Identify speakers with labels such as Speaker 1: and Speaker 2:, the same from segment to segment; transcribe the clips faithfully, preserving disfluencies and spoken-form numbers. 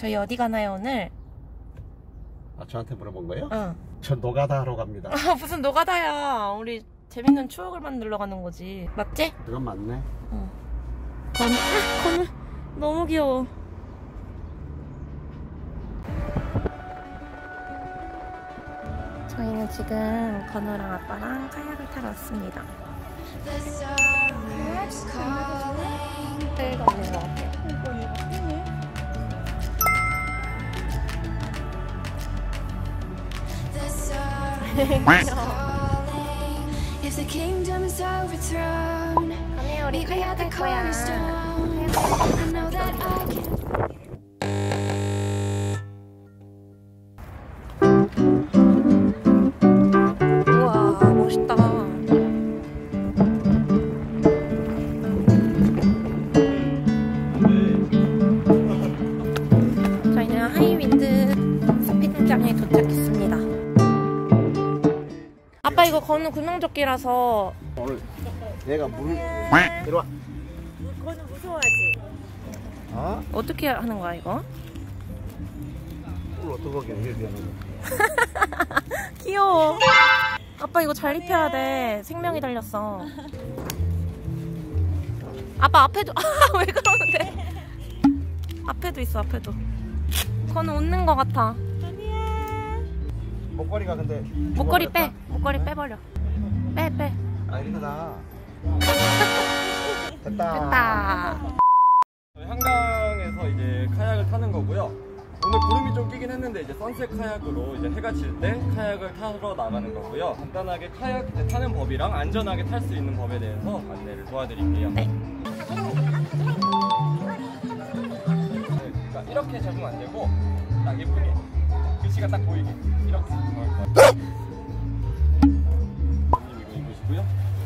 Speaker 1: 저희 어디 가나요 오늘?
Speaker 2: 아 저한테 물어본 거예요?
Speaker 1: 응.
Speaker 2: 저 노가다 하러 갑니다.
Speaker 1: 아 무슨 노가다야. 우리 재밌는 추억을 만들러 가는 거지. 맞지?
Speaker 2: 그건 맞네.
Speaker 1: 응. 건우, 아, 건우 너무 귀여워. 저희는 지금 건우랑 아빠랑 카약을 타러 왔습니다. 제일 가는 것 같아요. 건우야 우리 카약 탈 거야. 우와 멋있다. 저희는 하이윈드 스피드장에 도착했습니다. 아빠 이거 건우 구명조끼라서
Speaker 2: 오늘 얘가 물 이리 와.
Speaker 3: 건우 무서워하지?
Speaker 2: 어?
Speaker 1: 어떻게 하는 거야 이거?
Speaker 2: 물 어떻게 이렇게 하는 거야?
Speaker 1: 귀여워. 아빠 이거 잘 입혀야 돼. 생명이 달렸어. 아빠 앞에도 아, 왜 그러는데? 앞에도 있어 앞에도. 건우 웃는 거 같아.
Speaker 2: 목걸이가 근데
Speaker 1: 목걸이 빼. 목걸이 빼버려. 빼 빼.
Speaker 2: 아 이거다. 됐다.
Speaker 1: 됐다.
Speaker 4: 저희 한강에서 이제 카약을 타는 거고요. 오늘 구름이 좀 끼긴 했는데 이제 선셋 카약으로 이제 해가 질 때 카약을 타러 나가는 거고요. 간단하게 카약 이제 타는 법이랑 안전하게 탈 수 있는 법에 대해서 안내를 도와드릴게요.
Speaker 1: 네.
Speaker 4: 네, 그러니까 이렇게 잡으면 안 되고 딱 예쁘게 글씨가 딱 보이게 이렇게. 이거 입으시고요.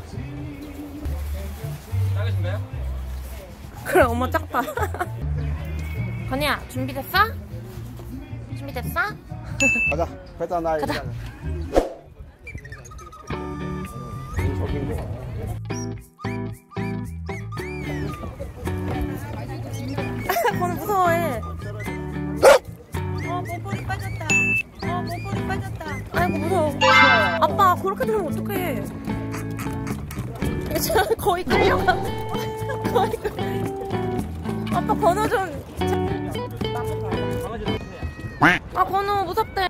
Speaker 4: 작으신가요?
Speaker 1: 그래 엄마 작다. 건우야 준비됐어? 준비됐어?
Speaker 2: 가자. 배다 나.
Speaker 1: 가자.
Speaker 2: 저긴 거.
Speaker 1: 건우 무서워해.
Speaker 3: 어 목걸이 빠졌다. 어 목걸이 빠졌다.
Speaker 1: 아이고 무서워. 아빠 그렇게 되면 어떡해. 이거 진짜 거의 끌려가. 거의 끌려. 아빠 건우 좀. 아 건우 무섭대.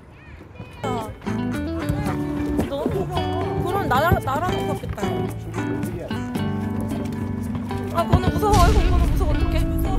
Speaker 1: 너무 무서워. 그럼 나랑 나랑 무섭겠다. 아 건우 무서워. 아이고 건우 무서워 어떡해. 무서워.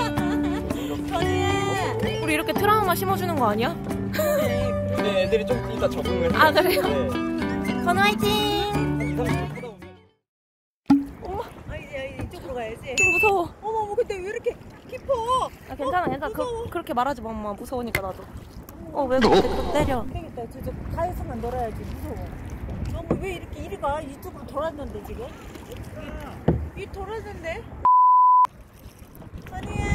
Speaker 3: 건우야.
Speaker 1: 우리 이렇게 트라우마 심어주는 거 아니야?
Speaker 4: 근데 애들이 좀 이따 적응을 해요.
Speaker 1: 아 그래요?
Speaker 4: 네.
Speaker 1: 건우 화이팅.
Speaker 4: 이상 좀 보다 보면
Speaker 1: 엄마
Speaker 3: 아 이제 이쪽으로 가야지.
Speaker 1: 좀 무서워.
Speaker 3: 어머 어머 근데 왜 이렇게 깊어?
Speaker 1: 아 괜찮아
Speaker 3: 어,
Speaker 1: 괜찮아.
Speaker 3: 무서워.
Speaker 1: 그, 그렇게 말하지 마 엄마. 무서우니까 나도. 어 왜 그렇게 또 때려.
Speaker 3: 되겠다. 저쪽 가에서만 놀아야지. 무서워. 너무 왜 이렇게 이리 가? 이쪽으로 돌았는데 지금? 이 돌았는데? 건우야.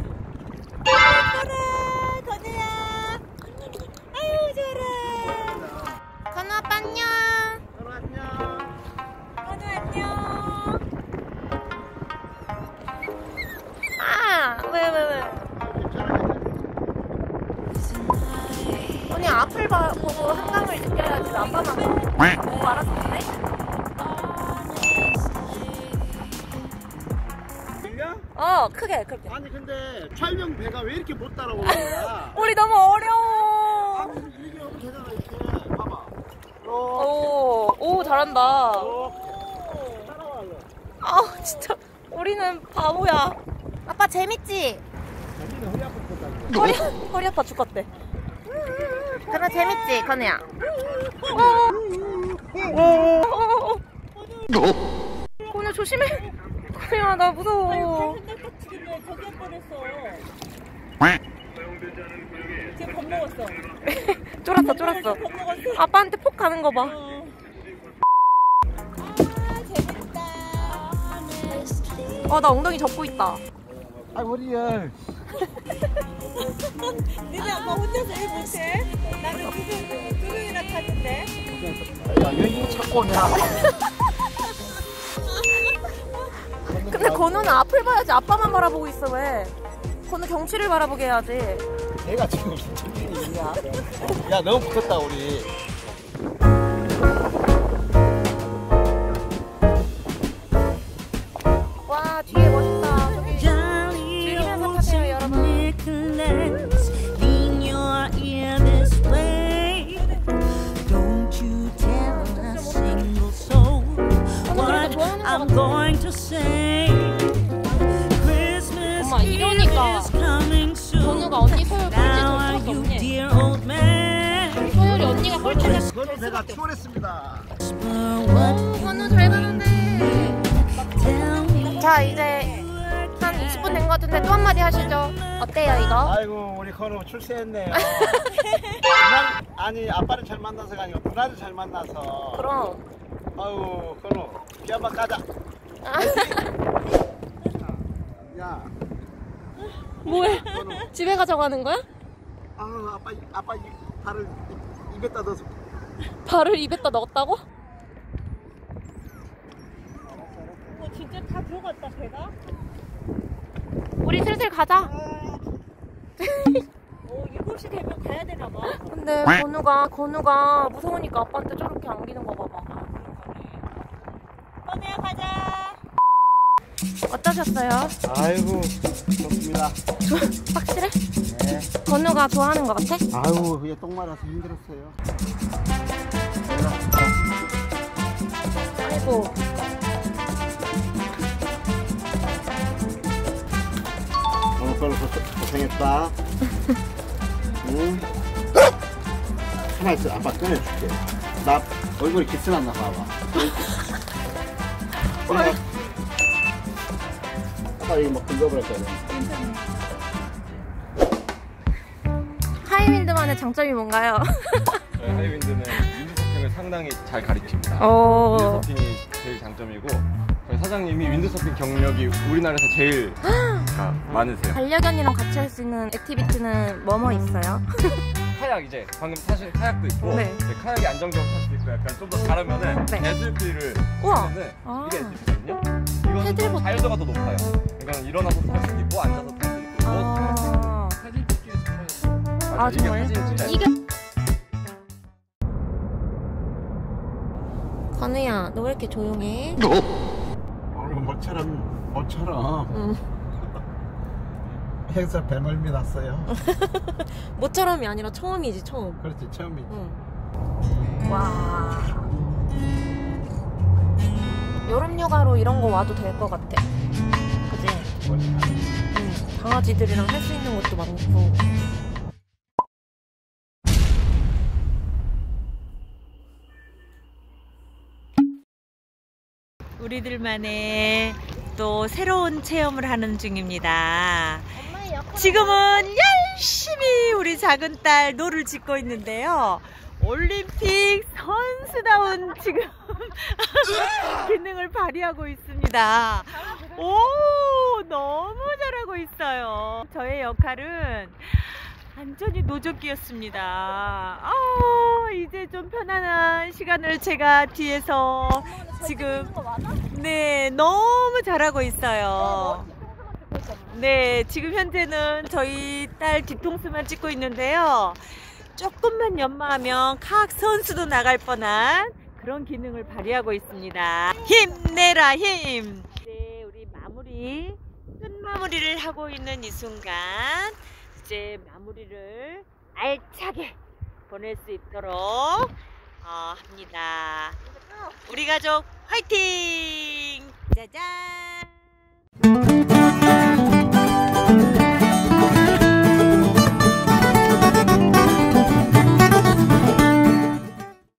Speaker 3: 예뻐라. 건우야. 아유 좋아라.
Speaker 1: 건우 아빠 안녕.
Speaker 3: 건우 안녕.
Speaker 1: 아 왜 왜 왜? 언니 앞을 봐, 보고 한강을 느껴야지. 아빠만 보고 알았는데?
Speaker 2: 들려?
Speaker 1: 어 크게 크게.
Speaker 2: 아니 근데 촬영 배가 왜 이렇게 못 따라오는 거야?
Speaker 1: 우리 너무 어려워.
Speaker 2: 이렇게 하면 되잖아 이렇게. 봐봐.
Speaker 1: 오, 오 잘한다.
Speaker 2: 이렇게. 따라와요.
Speaker 1: 아 진짜 우리는 바보야. 아빠 재밌지?
Speaker 2: 자기는 허리 아플 것 같아.
Speaker 1: 허리 허리 아파 죽겠대. 건우 재밌지 건우야? 어. 건우 조심해. 건우야 나 무서워.
Speaker 3: 손톱 지금 저기 할 뻔했어. 지금 겁먹었어.
Speaker 1: 쫄았어 쫄았어.
Speaker 3: 겁먹었어.
Speaker 1: 아빠한테 폭 가는 거 봐.
Speaker 3: 어. 아 재밌다.
Speaker 1: 어 나 엉덩이 접고 있다.
Speaker 2: 아 허리야.
Speaker 3: 니네 아빠 혼자서 일 못해? 나는 두 명, 두 명이나 탔는데.
Speaker 2: 야 여기 찾고 오냐?
Speaker 1: 근데 건우는 앞을 봐야지. 아빠만 바라보고 있어 왜? 건우 경치를 바라보게 해야지.
Speaker 2: 내가 지금 일이 있냐? 야, 너무 붙었다 우리.
Speaker 1: 와, 뒤에 멋있다. 저기 즐기면서 타세요, 여러분.
Speaker 5: I'm going to say Christmas
Speaker 1: 엄마, 이러니까 건우가 언니 소율 꼴찌 될 수밖에 없네. 소율이 언니가 꼴찌를
Speaker 2: 그거는 제가 추월했습니다.
Speaker 1: 오, 건우 잘 가는데. 자, 이제 한 이십 분 된 것 같은데 또 한마디 하시죠. 어때요, 이거?
Speaker 2: 아이고 우리 건우 출세했네요. 누나, 아니 아빠를 잘 만나서가 아니고 누나를 잘 만나서.
Speaker 1: 그럼.
Speaker 2: 아유 건우 비 한번 까자. 야.
Speaker 1: 뭐해?
Speaker 2: 건우.
Speaker 1: 집에 가져가는 거야?
Speaker 2: 아 아빠 아빠 이 발을 이- 입에다 넣어서.
Speaker 1: 발을 입에다 넣었다고?
Speaker 3: 어, 진짜 다 들어갔다 배가?
Speaker 1: 우리 슬슬 가자.
Speaker 3: 어, 일곱 시 되면 가야 되나 봐.
Speaker 1: 근데 건우가 건우가 무서우니까 아빠한테 저렇게 안기는 거 봐봐.
Speaker 3: 건우야 가자.
Speaker 1: 어떠셨어요?
Speaker 2: 아이고 좋습니다.
Speaker 1: 좋아, 확실해?
Speaker 2: 네.
Speaker 1: 건우가 좋아하는 거 같아?
Speaker 2: 아유 그게 똥 말아서 힘들었어요.
Speaker 1: 아이고.
Speaker 2: 오늘 건우 고생했다. 응? 하나 있어. 아빠 꺼내줄게. 나 얼굴이 기스났나 봐봐. 그래. 아빠 이거 막 긁어버렸거든.
Speaker 1: 하이윈드만의 장점이 뭔가요?
Speaker 4: 저희 하이윈드는 윈드서핑을 상당히 잘 가르칩니다.
Speaker 1: 오.
Speaker 4: 윈드서핑이 제일 장점이고 저희 사장님이 윈드서핑 경력이 우리나라에서 제일 가- 많으세요.
Speaker 1: 반려견이랑 같이 할 수 있는 액티비티는 뭐뭐 있어요?
Speaker 4: 카약 이제 방금 사실 카약도 있고
Speaker 1: 네.
Speaker 4: 이제 카약이 안정적으로 탈 수 있고 약간 좀 더 잘하면은
Speaker 1: 네.
Speaker 4: 애들피를
Speaker 1: 우와.
Speaker 4: 하면은
Speaker 1: 아.
Speaker 4: 이게 애들피거든요. 이거는
Speaker 1: 패들보트.
Speaker 4: 좀 자유도가 더 높아요. 이거는 일어나서 탈 수도 있고 앉아서 탈 수도 있고 누워서 탈 수도 있고
Speaker 1: 아,
Speaker 4: 사진 찍기에 정말
Speaker 1: 아
Speaker 4: 맞아, 이게
Speaker 1: 정말?
Speaker 4: 사진 진짜
Speaker 1: 이게 건우야, 너 왜 이렇게 조용해?
Speaker 2: 오늘 모처럼 모처럼
Speaker 1: 응.
Speaker 2: 행사 배멀미 났어요.
Speaker 1: 모처럼이 아니라 처음이지, 처음.
Speaker 2: 그렇지 처음이지.
Speaker 1: 응. 와. 여름 휴가로 이런 거 와도 될 것 같아. 그지? 응. 강아지들이랑 할 수 있는 것도 많고.
Speaker 3: 우리들만의 또 새로운 체험을 하는 중입니다. 지금은 열심히 우리 작은 딸 노를 짓고 있는데요. 올림픽 선수다운 지금 기능을 발휘하고 있습니다. 오, 너무 잘하고 있어요. 저의 역할은 완전히 노조끼였습니다. 아, 이제 좀 편안한 시간을 제가 뒤에서 지금 네 너무 잘하고 있어요. 네, 지금 현재는 저희 딸 뒤통수만 찍고 있는데요. 조금만 연마하면 카약 선수도 나갈 뻔한 그런 기능을 발휘하고 있습니다. 힘내라 힘! 네, 우리 마무리 끝 마무리를 하고 있는 이 순간 이제 마무리를 알차게 보낼 수 있도록 어, 합니다. 우리 가족 화이팅! 짜잔!